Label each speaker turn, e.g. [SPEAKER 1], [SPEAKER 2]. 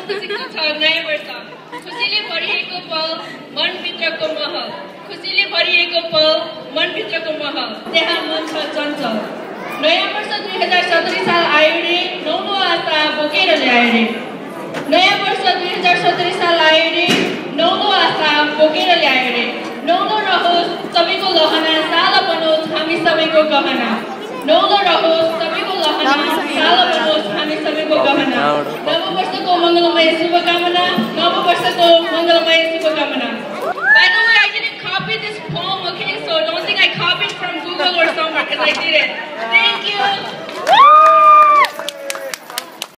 [SPEAKER 1] खुसीको छ नयाँ वर्ष खुसीले भरिएको पल मनभित्रको महल खुसीले भरिएको पल मनभित्रको महल त्यहाँ मन छ चञ्चल नयाँ वर्ष 2017 साल आयो रे नौलो आशा बोकेर ल्यायो रे नयाँ वर्ष 2017 साल आयो रे नौलो आशा बोकेर ल्यायो रे नौलो रहोस् सबैको लहना साला बनोस् हामी सबैको गहना नौलो रहोस् सबैको लहना साला बनोस् हामी सबैको गहना नव वर्षको मङ्गलमय शुभकामना नव वर्षको मङ्गलमय शुभकामना By the way, I didn't copy this poem, okay? So don't think I copied from Google or somewhere because I didn't. Thank you.